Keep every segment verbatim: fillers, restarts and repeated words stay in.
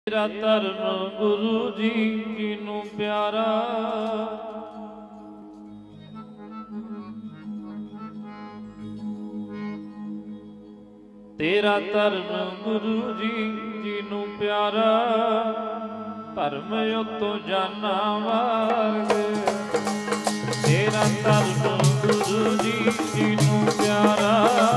तेरा धर्म गुरु जी किनू प्यारा, तेरा धर्म गुरु जी जिनू प्यारा, धर्म उतो जाना मार्ग। तेरा धर्म गुरु जी जिनू प्यारा,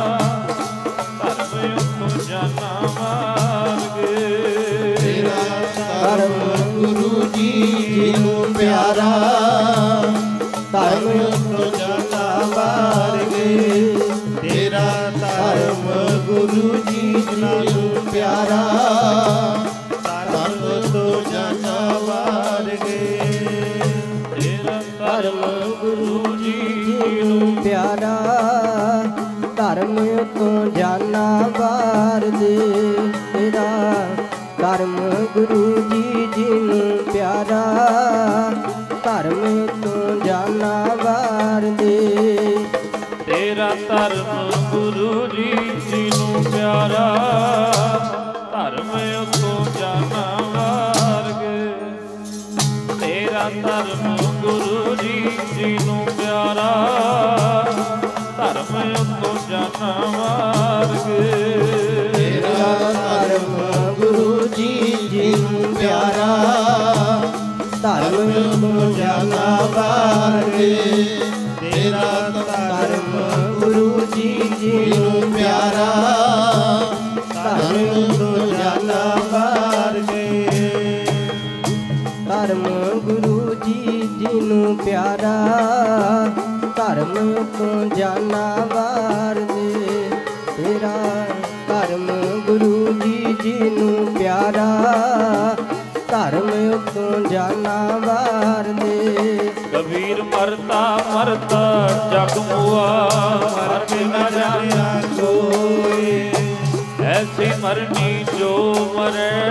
धर्म उतो जाना मार्ग। तेरा धर्म गुरु जी जिनू प्यारा, धर्म उतो जाना मार्ग। तेरा धर्म गुरु जी जिनू प्यारा, धर्म उतो जाना मार्ग। तेरा धर्म गुरु जी जिनू प्यारा, धर्म उतो जाना मार्ग। तेरा धर्म गुरु जी जिनू प्यारा, धर्म उतो जाना मार्ग। तेरा धर्म गुरु जी जिनू प्यारा, धर्म उतो जाना मार्ग। तेरा धर्म गुरु जी जिनू प्यारा, धर्म उतो जाना मार्ग। तेरा धर्म गुरु जी जिनू प्यारा, धर्म उतो जाना मार्ग। तेरा धर्म गुरु जी जिनू प्यारा, धर्म उतो जाना मार्ग। धर्म गुरु जी जिनू प्यारा, धर्म उतो जाना मार्ग। तेरा धर्म गुरु जी जिनू प्यारा, धर्म उतो जाना मार्ग। कबीर मरता मरता जग मुआ, मर के न जाना कोई। ऐसी मरनी जो मरे